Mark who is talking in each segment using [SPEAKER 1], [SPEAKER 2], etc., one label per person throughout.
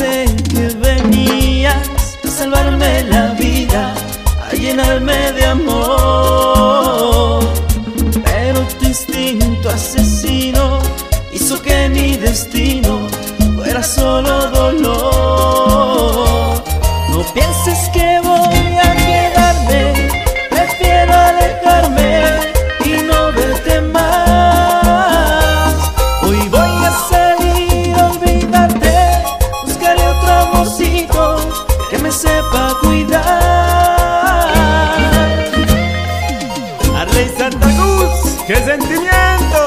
[SPEAKER 1] pensé que venías a salvarme la vida, a llenarme de amor, pero tu instinto asesino hizo que mi destino fuera solo dolor. No pienses que voy a quedarme, prefiero alejarme y no verte más. Hoy voy a salir a olvidarte, buscaré otro amorcito que me sepa cuidar.
[SPEAKER 2] Arley Santa Cruz, ¡qué sentimiento!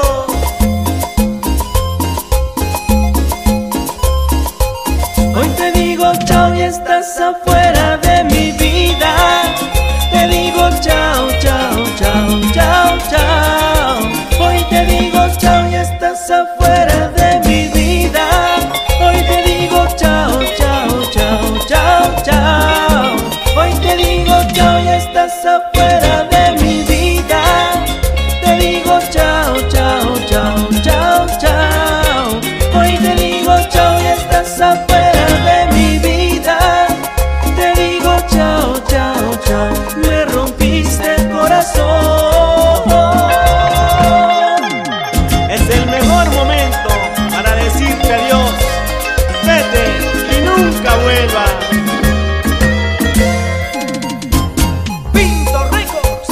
[SPEAKER 1] Hoy te digo chao y estás afuera de mi vida. Te digo chao, chao, chao, chao, chao. Hoy te digo chao y estás afuera de mi vida. Hoy te digo chao, chao, chao, chao, chao. Hoy te digo chao y estás afuera de mi vida. Te digo chao, chao, chao, chao, chao. Hoy te digo chao y estás afuera de mi vida. Te digo chao, chao, chao. Me rompiste el corazón.
[SPEAKER 2] Es el mejor momento para decirte adiós. Vete y nunca vuelva. Pinto Records.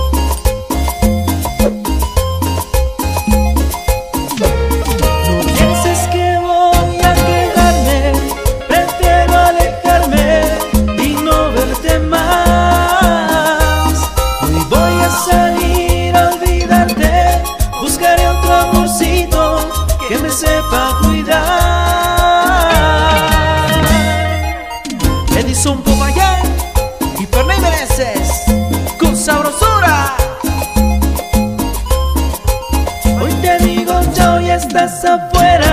[SPEAKER 1] No pienses que voy a quedarme, prefiero alejarme y no verte más. Hoy voy a salir a olvidarte, buscaré otro amorcito que me sepa cuidar. Edison Popayán y Perney Meneses con sabrosura. Hoy te digo chao y estás afuera